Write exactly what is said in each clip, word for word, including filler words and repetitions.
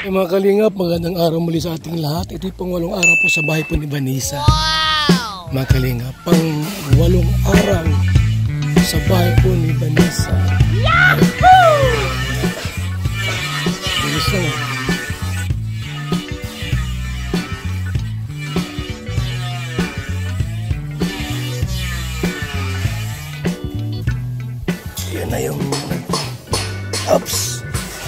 Hey, mga kalingap, magandang araw muli sa ating lahat. Ito'y pang walong araw po sa bahay po ni Vanessa. Wow! Mga kalingap, pang walong araw sa bahay po ni Vanessa. Yahoo! Bilis na. Yan na yung ups.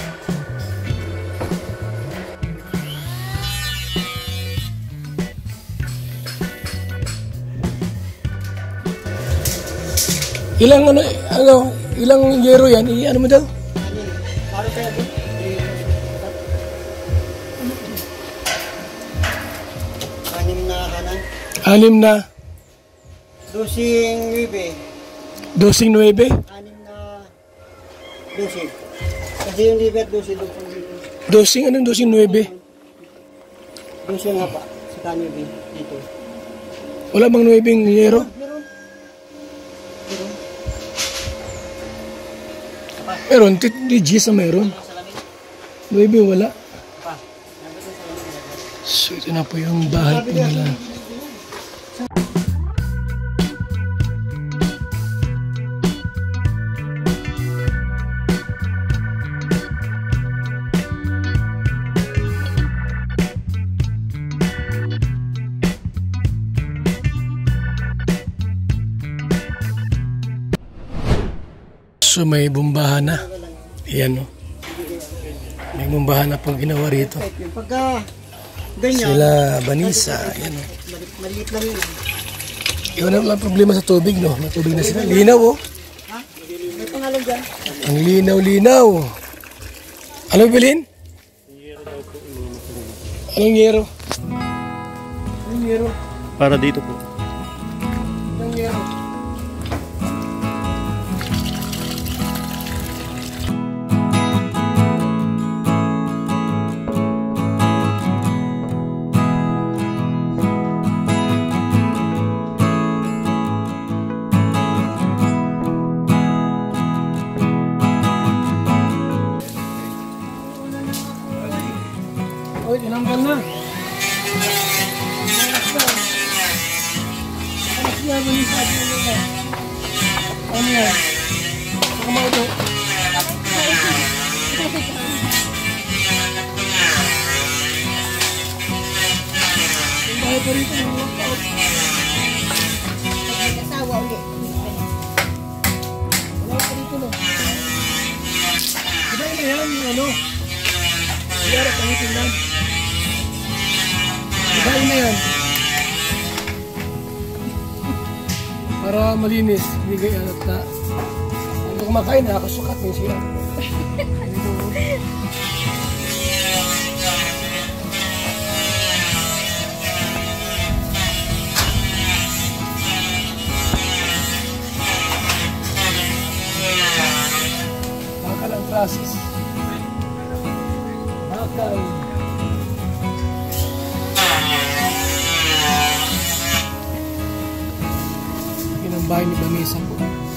Ilang ano, ano, ilang yero yan? I, ano mo daw? Anim na kanan. Anim na. Dosing nuebe. Dosing nuebe? Anim na dosing. Kasi yung liver dosing dosing. Dosing, anong dosing nuebe? Dosing nga pa. Sa nuebe dito. Wala bang nuebeng yero? Meron. Meron. Meron, titligis na meron. Nuebe wala. So ito na po yung bahay po nila. So may bumbahan na. Ayan o. May bumbahan na pong ginawa rito. Pagka ganyan. Sila Vanessa. Ayan o. Maliit lang yun. Iwan na lang problema sa tubig, no? May tubig na sila. Linaw o. Ha? May pangalan dyan? Ang linaw-linaw. Ano bilhin? Anong yero? Anong yero? Para dito po. Anong yero? Oy, tinanggal na. Alas na, Vanessa. Ano yan? Saka mo ito. Yung bahay pa rito. Nag-asawa ulit. Wala pa rito, no? Diba yun na yan, yung ano? Iyara, pangitin lang. Diba yun na yan? Para malinis, hindi kaya at na. Ano kumakain, nakakasukat din siya. Bakal ang process. Bakal. Yan ang bahay ni Vanessa po.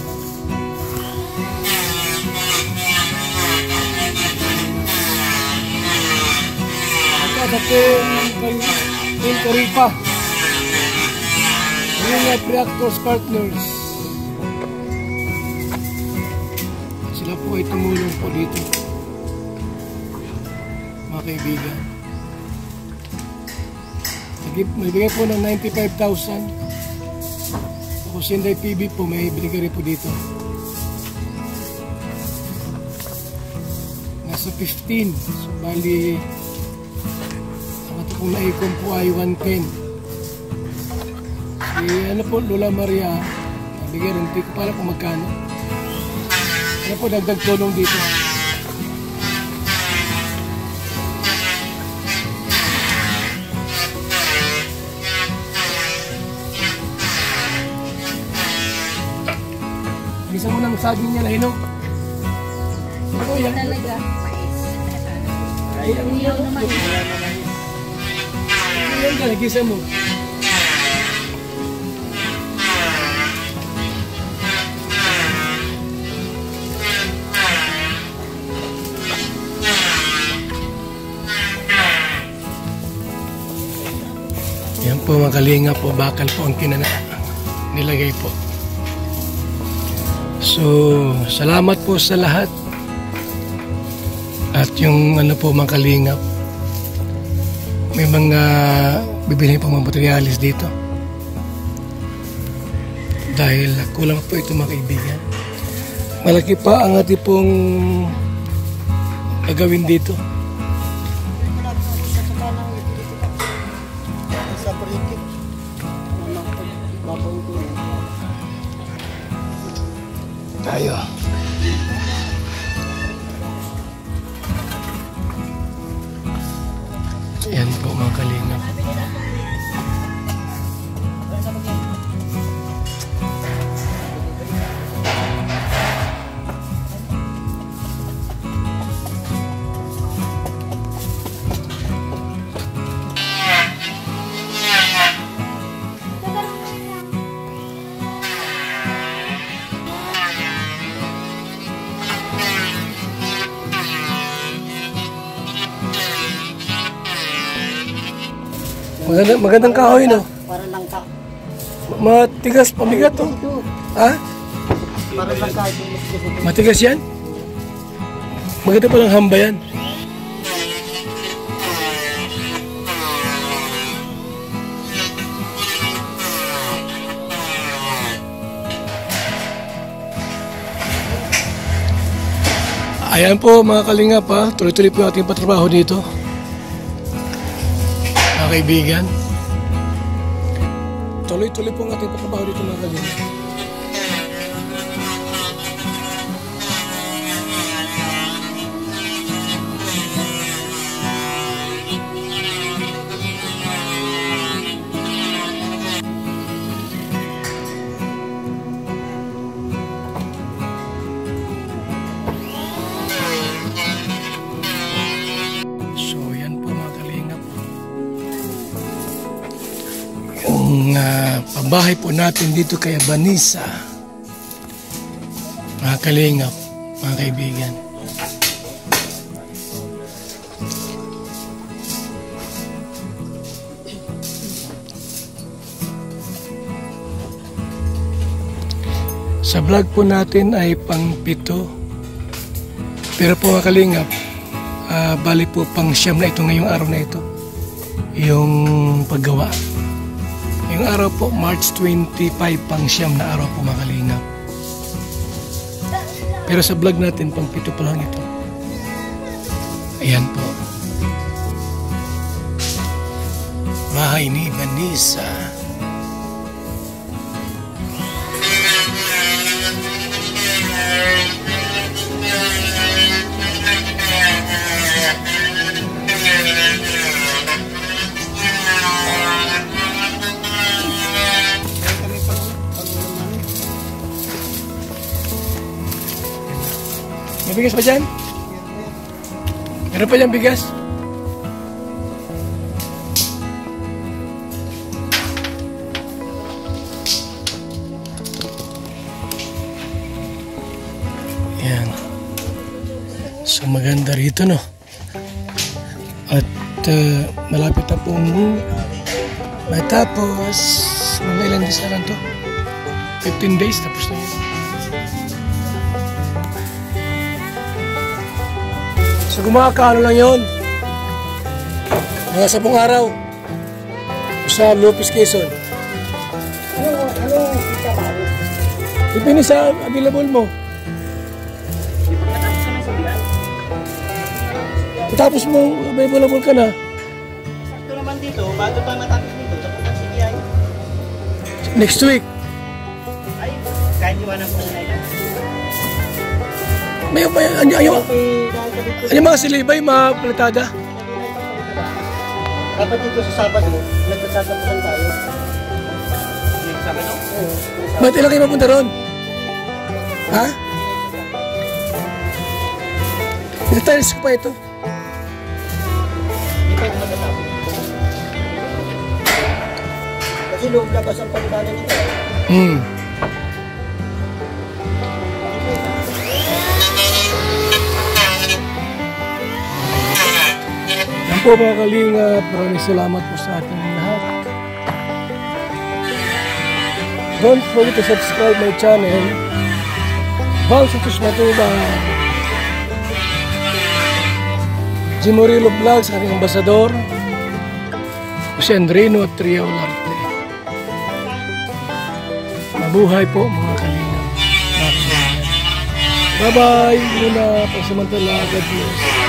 Magkadating yung Karipa. Ringat Reactors Partners. Sila po ay tumulong po dito. Mga kaibigan. May bigay po ng ninety-five thousand. Tapos Sinday P B po, may binigay rin po dito. Nasa fifteen. So, bali, ang ito pong naikon po ay one ten. Si ano po, Lola Maria, nabigay rin. Hindi ko pala kung magkano. Ano po, dagdag tulong dito. Isa mo ng saging niya na hinog. Ano yan? Talaga. Mais. Ay, ang Iyaw naman. yan ka, nagisa mo. po mga kalinga po, bakal po ang kinana nilagay po. So, salamat po sa lahat. At yung ano po mga kalingap, may mga bibili po mga materialis dito. Dahil kulang po ito mga kaibigan. Malaki pa ang ating pong gagawin dito. Tayo. Yan po mga kalingap. Maganda, magandang kahoy, no? Para lang ka. Matigas, pamigat, to. Ha? Para lang ka. Matigas yan? Maganda palang hamba yan. Ayan po mga kalingap, ha. Tuloy-tuloy po ating patrabaho dito. Mga kaibigan. Tuloy-tuloy po ang ating patrabaho dito mga kalingap. Yung uh, pabahay po natin dito kay Vanessa, mga kalingap, mga kaibigan. Sa vlog po natin ay pang pito, pero po mga kalingap, uh, bali po pang siyam na ito ngayong araw na ito, yung paggawa. Yung araw po, March twenty-five, pang siyam na araw po mga kalingap. Pero sa vlog natin, pang pito pa lang ito. Ayan po. Bahay ni Vanessa. May bigas pa dyan? Meron pa dyan bigas? Yan. So maganda rito, no? At uh, malapit na pong matapos. Mga ilan days na lang to? fifteen days tapos na yun. So gumakaano lang yun, mga sabong araw sa Lopez, Quezon. Ano, ano, kita ba? Depende sa available mo. Tapos mo, available ka na. Sakto naman dito, bago tayo matapos dito, tapos na C D I. Next week. Ay, kahit iwanan ko na ito. May, may, ano, ano, ano mga silibay, mga palatada? Dapat dito sa Sabado, nagsasapusan tayo. Sabado? Oo. Ba't ilang kayo mapunta ron? Ha? Details ko pa ito. Hindi pa ito matatapos. Kasi loob labas ang palitada nito. Hmm. Yan po mga kalingap, maraming salamat po sa ating lahat. Don't forget to subscribe my channel. Bang Sutus Matuba. Jimorilo Vlogs, aking ambasador. Si Andrino at Tria Olarte. Mabuhay po mga kalingap. Bye-bye muna. Pagsamantala. God bless.